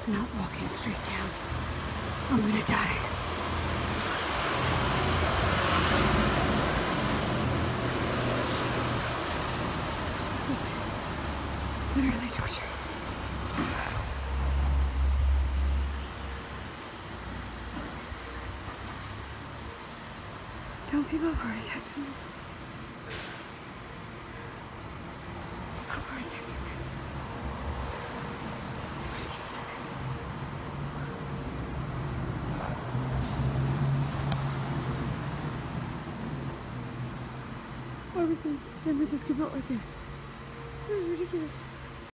is not walking straight down. I'm gonna die. This is literally torture. Don't people have heart attacks from this? People have heart attacks from this. Why do people do this? Why was San Francisco built like this? This is ridiculous.